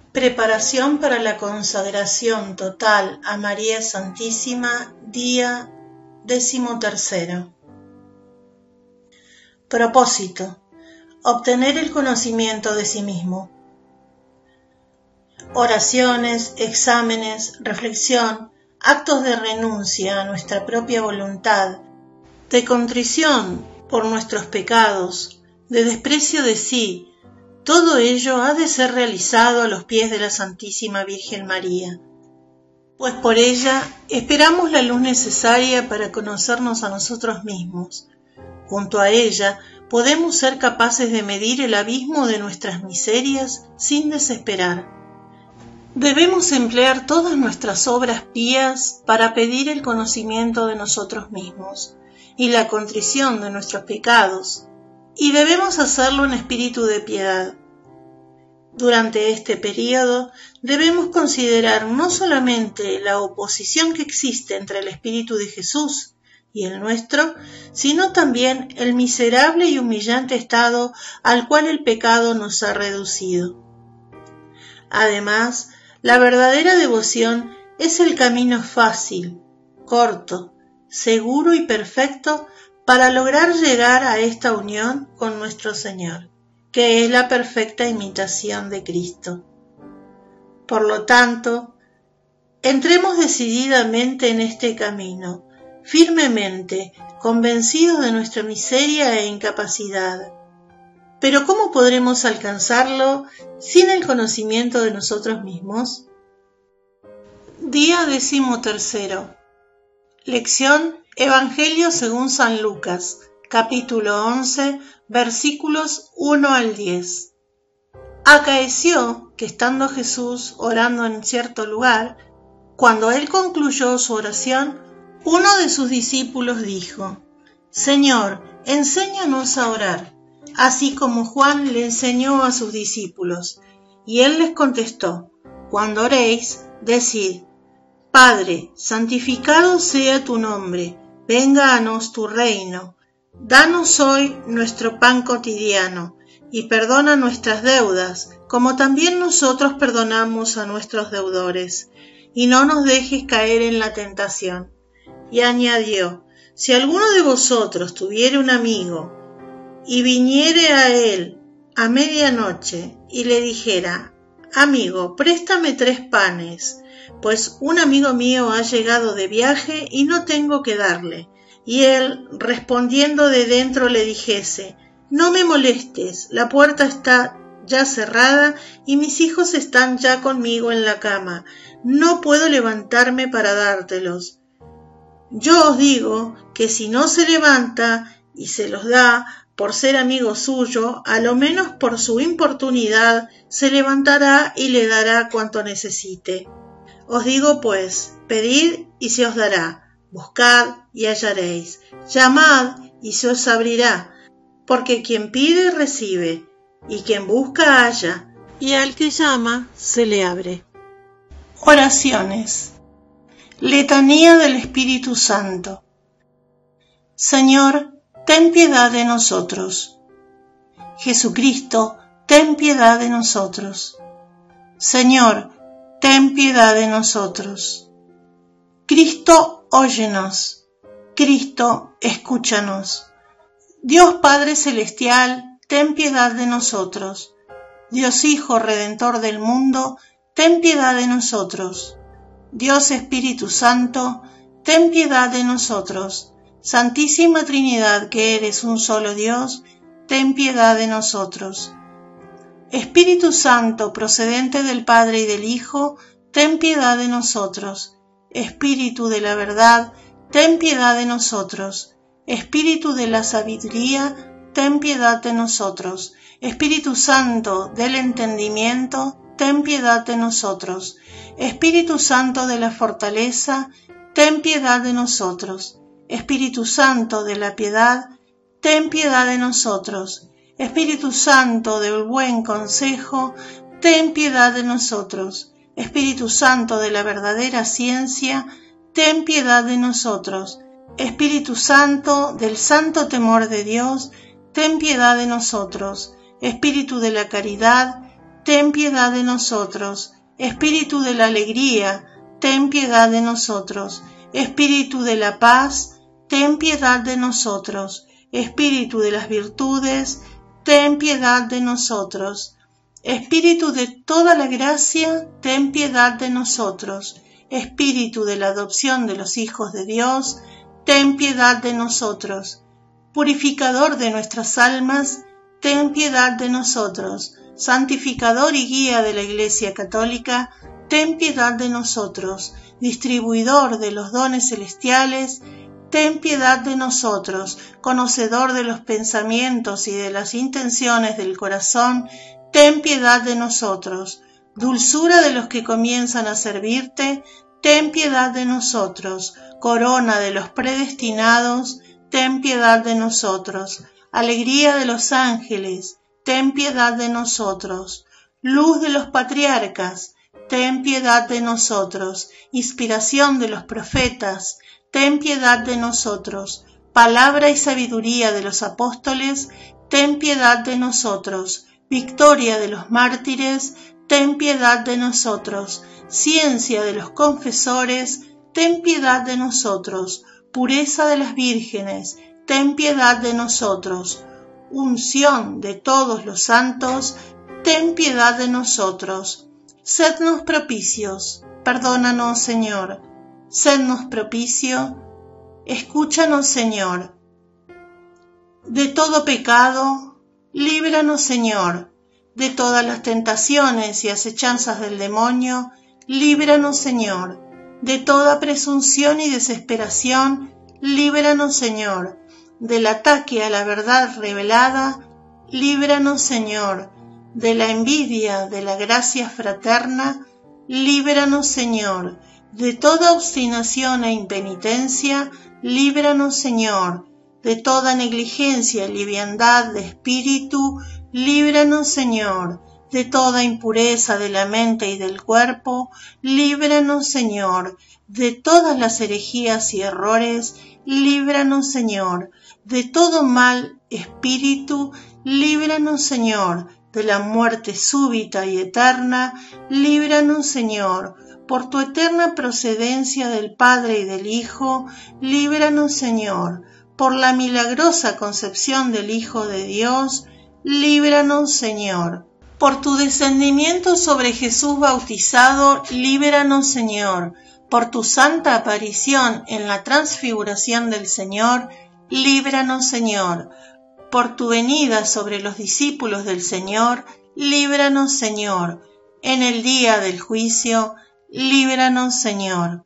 Preparación para la consagración total a María Santísima, día 13. Propósito: obtener el conocimiento de sí mismo. Oraciones, exámenes, reflexión, actos de renuncia a nuestra propia voluntad, de contrición por nuestros pecados, de desprecio de sí. Todo ello ha de ser realizado a los pies de la Santísima Virgen María, pues por ella esperamos la luz necesaria para conocernos a nosotros mismos. Junto a ella podemos ser capaces de medir el abismo de nuestras miserias sin desesperar. Debemos emplear todas nuestras obras pías para pedir el conocimiento de nosotros mismos y la contrición de nuestros pecados, y debemos hacerlo en espíritu de piedad. Durante este período debemos considerar no solamente la oposición que existe entre el Espíritu de Jesús y el nuestro, sino también el miserable y humillante estado al cual el pecado nos ha reducido. Además, la verdadera devoción es el camino fácil, corto, seguro y perfecto para lograr llegar a esta unión con nuestro Señor, que es la perfecta imitación de Cristo. Por lo tanto, entremos decididamente en este camino, firmemente, convencidos de nuestra miseria e incapacidad. Pero ¿cómo podremos alcanzarlo sin el conocimiento de nosotros mismos? Día 13. Lección Evangelio según San Lucas, capítulo 11, versículos 1 al 10. Acaeció que estando Jesús orando en cierto lugar, cuando él concluyó su oración, uno de sus discípulos dijo: Señor, enséñanos a orar, así como Juan le enseñó a sus discípulos. Y él les contestó: Cuando oréis, decid: Padre, santificado sea tu nombre, venga a nos tu reino. Danos hoy nuestro pan cotidiano, y perdona nuestras deudas, como también nosotros perdonamos a nuestros deudores. Y no nos dejes caer en la tentación. Y añadió: Si alguno de vosotros tuviere un amigo, y viniere a él a medianoche, y le dijera: Amigo, préstame 3 panes, pues un amigo mío ha llegado de viaje y no tengo que darle. Y él, respondiendo de dentro, le dijese: No me molestes, la puerta está ya cerrada y mis hijos están ya conmigo en la cama, no puedo levantarme para dártelos. Yo os digo que si no se levanta y se los da por ser amigo suyo, a lo menos por su importunidad se levantará y le dará cuanto necesite. Os digo pues, pedid y se os dará, buscad y hallaréis, llamad y se os abrirá, porque quien pide recibe, y quien busca halla, y al que llama se le abre. Oraciones. Letanía del Espíritu Santo. Señor, ten piedad de nosotros. Jesucristo, ten piedad de nosotros. Señor, ten piedad de nosotros. Cristo, óyenos. Cristo, escúchanos. Dios Padre Celestial, ten piedad de nosotros. Dios Hijo Redentor del mundo, ten piedad de nosotros. Dios Espíritu Santo, ten piedad de nosotros. Santísima Trinidad, que eres un solo Dios, ten piedad de nosotros. Espíritu Santo, procedente del Padre y del Hijo, ten piedad de nosotros. Espíritu de la verdad, ten piedad de nosotros. Espíritu de la sabiduría, ten piedad de nosotros. Espíritu Santo del entendimiento, ten piedad de nosotros. Espíritu Santo de la fortaleza, ten piedad de nosotros. Espíritu Santo de la piedad, ten piedad de nosotros. Espíritu Santo del buen consejo, ten piedad de nosotros. Espíritu Santo de la verdadera ciencia, ten piedad de nosotros. Espíritu Santo del santo temor de Dios, ten piedad de nosotros. Espíritu de la caridad, ten piedad de nosotros. Espíritu de la alegría, ten piedad de nosotros. Espíritu de la paz, ten piedad de nosotros. Espíritu de las virtudes, ten piedad de nosotros. Espíritu de toda la gracia, ten piedad de nosotros. Espíritu de la adopción de los hijos de Dios, ten piedad de nosotros. Purificador de nuestras almas, ten piedad de nosotros. Santificador y guía de la Iglesia Católica, ten piedad de nosotros. Distribuidor de los dones celestiales, ten piedad de nosotros. Conocedor de los pensamientos y de las intenciones del corazón, ten piedad de nosotros. Dulzura de los que comienzan a servirte, ten piedad de nosotros. Corona de los predestinados, ten piedad de nosotros. Alegría de los ángeles, ten piedad de nosotros. Luz de los patriarcas, ten piedad de nosotros. Inspiración de los profetas, ten piedad de nosotros. Palabra y sabiduría de los apóstoles, ten piedad de nosotros. Victoria de los mártires, ten piedad de nosotros. Ciencia de los confesores, ten piedad de nosotros. Pureza de las vírgenes, ten piedad de nosotros. Unción de todos los santos, ten piedad de nosotros. Sednos propicios, perdónanos, Señor. Sednos propicio, escúchanos, Señor. De todo pecado, líbranos, Señor. De todas las tentaciones y acechanzas del demonio, líbranos, Señor. De toda presunción y desesperación, líbranos, Señor. Del ataque a la verdad revelada, líbranos, Señor. De la envidia de la gracia fraterna, líbranos, Señor. De toda obstinación e impenitencia, líbranos, Señor. De toda negligencia y liviandad de espíritu, líbranos, Señor. De toda impureza de la mente y del cuerpo, líbranos, Señor. De todas las herejías y errores, líbranos, Señor. De todo mal espíritu, líbranos, Señor. De la muerte súbita y eterna, líbranos, Señor. Por tu eterna procedencia del Padre y del Hijo, líbranos, Señor. Por la milagrosa concepción del Hijo de Dios, líbranos, Señor. Por tu descendimiento sobre Jesús bautizado, líbranos, Señor. Por tu santa aparición en la transfiguración del Señor, líbranos, Señor. Por tu venida sobre los discípulos del Señor, líbranos, Señor. En el día del juicio, líbranos, Señor.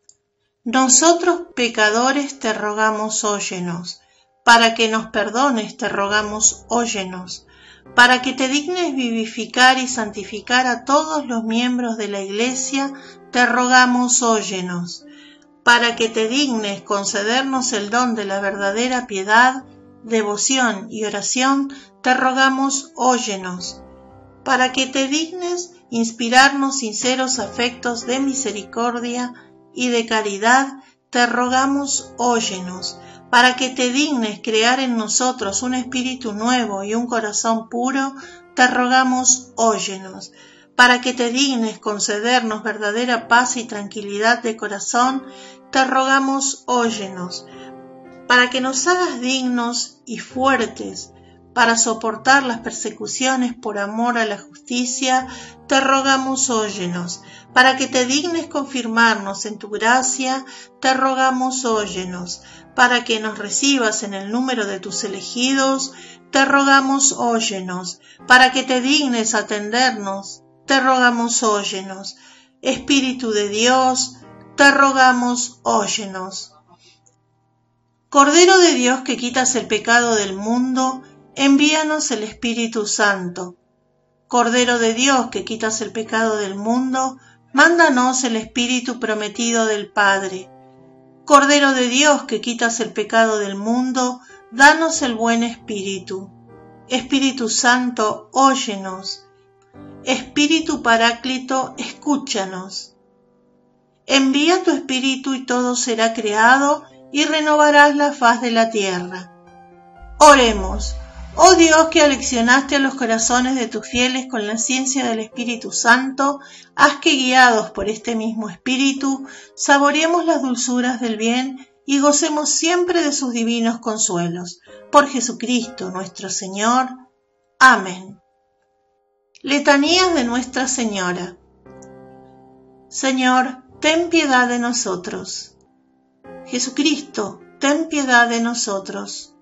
Nosotros pecadores te rogamos, óyenos. Para que nos perdones te rogamos, óyenos. Para que te dignes vivificar y santificar a todos los miembros de la Iglesia, te rogamos, óyenos. Para que te dignes concedernos el don de la verdadera piedad, devoción y oración, te rogamos, óyenos. Para que te dignes inspirarnos sinceros afectos de misericordia y de caridad, te rogamos, óyenos. Para que te dignes crear en nosotros un espíritu nuevo y un corazón puro, te rogamos, óyenos. Para que te dignes concedernos verdadera paz y tranquilidad de corazón, te rogamos, óyenos. Para que nos hagas dignos y fuertes para soportar las persecuciones por amor a la justicia, te rogamos, óyenos. Para que te dignes confirmarnos en tu gracia, te rogamos, óyenos. Para que nos recibas en el número de tus elegidos, te rogamos, óyenos. Para que te dignes atendernos, te rogamos, óyenos. Espíritu de Dios, te rogamos, óyenos. Cordero de Dios que quitas el pecado del mundo, envíanos el Espíritu Santo. Cordero de Dios que quitas el pecado del mundo, mándanos el Espíritu prometido del Padre. Cordero de Dios que quitas el pecado del mundo, danos el buen Espíritu. Espíritu Santo, óyenos. Espíritu Paráclito, escúchanos. Envía tu Espíritu y todo será creado y renovarás la faz de la tierra. Oremos. Oh Dios, que aleccionaste a los corazones de tus fieles con la ciencia del Espíritu Santo, haz que, guiados por este mismo Espíritu, saboreemos las dulzuras del bien y gocemos siempre de sus divinos consuelos. Por Jesucristo nuestro Señor. Amén. Letanías de Nuestra Señora. Señor, ten piedad de nosotros. Jesucristo, ten piedad de nosotros.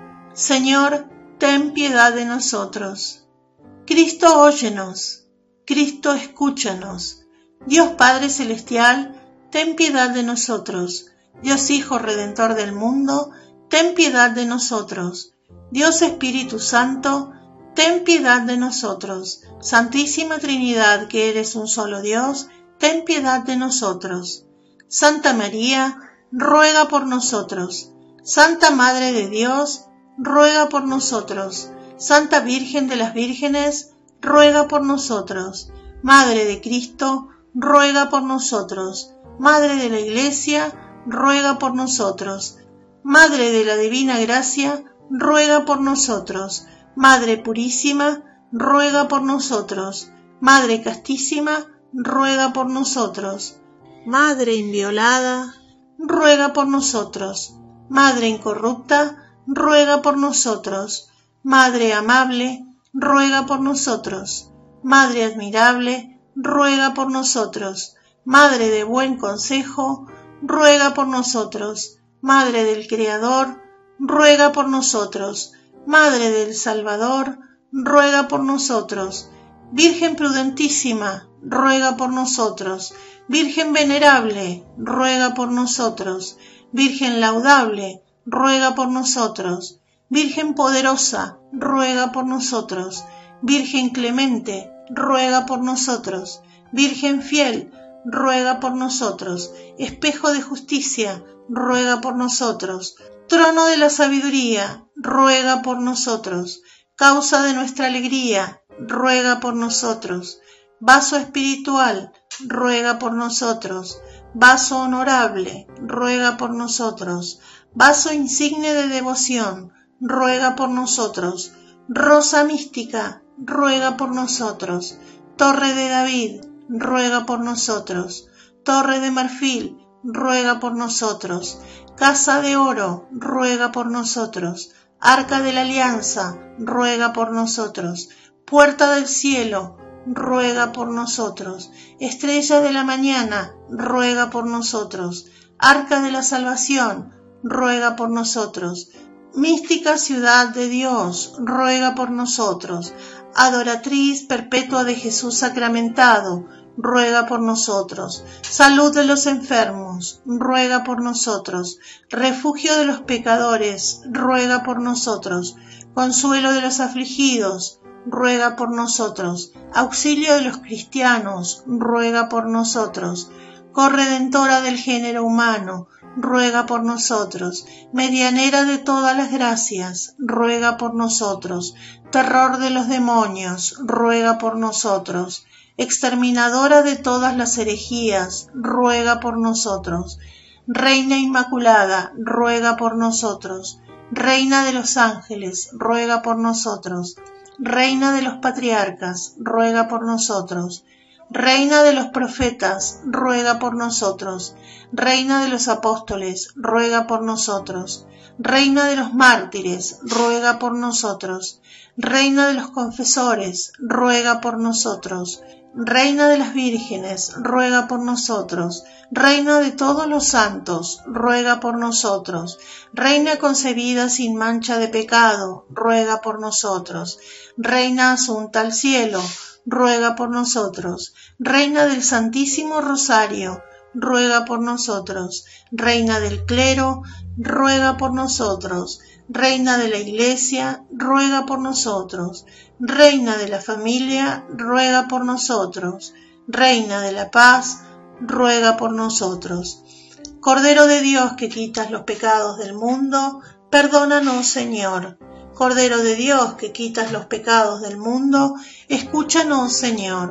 Señor, ten piedad de nosotros. Cristo, óyenos. Cristo, escúchanos. Dios Padre Celestial, ten piedad de nosotros. Dios Hijo Redentor del mundo, ten piedad de nosotros. Dios Espíritu Santo, ten piedad de nosotros. Santísima Trinidad, que eres un solo Dios, ten piedad de nosotros. Santa María, ruega por nosotros. Santa Madre de Dios, ruega por nosotros. Santa Virgen de las Vírgenes, ruega por nosotros. Madre de Cristo, ruega por nosotros. Madre de la Iglesia, ruega por nosotros. Madre de la Divina Gracia, ruega por nosotros. Madre Purísima, ruega por nosotros. Madre Castísima, ruega por nosotros. Madre Inviolada, ruega por nosotros. Madre Incorrupta, ruega por nosotros. Madre Amable, ruega por nosotros. Madre Admirable, ruega por nosotros. Madre de Buen Consejo, ruega por nosotros. Madre del Creador, ruega por nosotros. Madre del Salvador, ruega por nosotros. Virgen prudentísima, ruega por nosotros. Virgen venerable, ruega por nosotros. Virgen laudable, ruega por nosotros. Virgen poderosa, ruega por nosotros. Virgen clemente, ruega por nosotros. Virgen fiel, ruega por nosotros. Espejo de justicia, ruega por nosotros. Trono de la sabiduría, ruega por nosotros. Causa de nuestra alegría, ruega por nosotros. Vaso espiritual, ruega por nosotros. Vaso honorable, ruega por nosotros. Vaso insigne de devoción, ruega por nosotros. Rosa mística, ruega por nosotros. Torre de David, ruega por nosotros. Torre de marfil, ruega por nosotros. Casa de oro, ruega por nosotros. Arca de la alianza, ruega por nosotros. Puerta del cielo, ruega por nosotros. Estrella de la mañana, ruega por nosotros. Arca de la salvación, ruega por nosotros. Mística ciudad de Dios, ruega por nosotros. Adoratriz perpetua de Jesús sacramentado, ruega por nosotros. Salud de los enfermos, ruega por nosotros. Refugio de los pecadores, ruega por nosotros. Consuelo de los afligidos, ruega por nosotros. Auxilio de los cristianos, ruega por nosotros. Corredentora del género humano, ruega por nosotros. Medianera de todas las gracias, ruega por nosotros. Terror de los demonios, ruega por nosotros. Exterminadora de todas las herejías, ruega por nosotros. Reina Inmaculada, ruega por nosotros. Reina de los ángeles, ruega por nosotros. Reina de los patriarcas, ruega por nosotros. Reina de los profetas, ruega por nosotros. Reina de los apóstoles, ruega por nosotros. Reina de los mártires, ruega por nosotros. Reina de los confesores, ruega por nosotros. Reina de las vírgenes, ruega por nosotros. Reina de todos los santos, ruega por nosotros. Reina concebida sin mancha de pecado, ruega por nosotros. Reina asunta al cielo, ruega por nosotros. Reina del Santísimo Rosario, ruega por nosotros. Reina del clero, ruega por nosotros. Reina de la Iglesia, ruega por nosotros. Reina de la familia, ruega por nosotros. Reina de la paz, ruega por nosotros. Cordero de Dios que quitas los pecados del mundo, perdónanos, Señor. Cordero de Dios que quitas los pecados del mundo, escúchanos, Señor.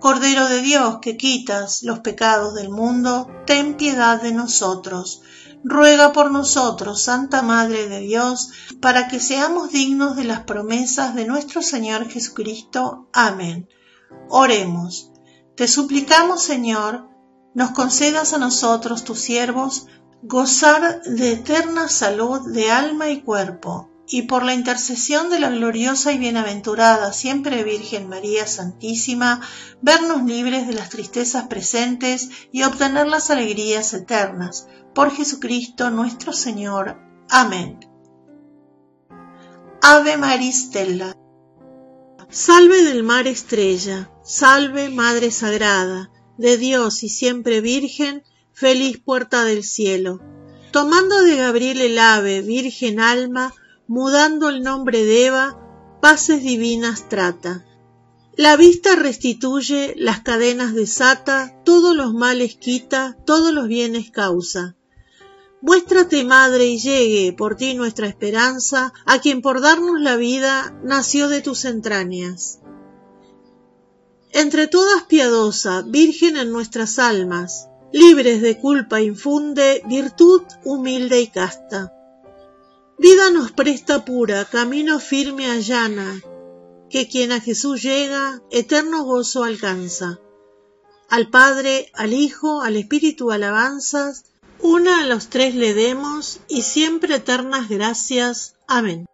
Cordero de Dios, que quitas los pecados del mundo, ten piedad de nosotros. Ruega por nosotros, Santa Madre de Dios, para que seamos dignos de las promesas de nuestro Señor Jesucristo. Amén. Oremos. Te suplicamos, Señor, nos concedas a nosotros, tus siervos, gozar de eterna salud de alma y cuerpo, y por la intercesión de la gloriosa y bienaventurada siempre Virgen María Santísima, vernos libres de las tristezas presentes y obtener las alegrías eternas. Por Jesucristo nuestro Señor. Amén. Ave María Stella. Salve del mar estrella, salve Madre Sagrada, de Dios y siempre Virgen, feliz puerta del cielo. Tomando de Gabriel el ave, virgen alma, mudando el nombre de Eva, paces divinas trata. La vista restituye, las cadenas desata, todos los males quita, todos los bienes causa. Muéstrate, Madre, y llegue por ti nuestra esperanza, a quien por darnos la vida nació de tus entrañas. Entre todas piadosa, Virgen en nuestras almas, libres de culpa infunde virtud humilde y casta. Vida nos presta pura, camino firme allana, que quien a Jesús llega, eterno gozo alcanza. Al Padre, al Hijo, al Espíritu alabanzas, una a los tres le demos, y siempre eternas gracias. Amén.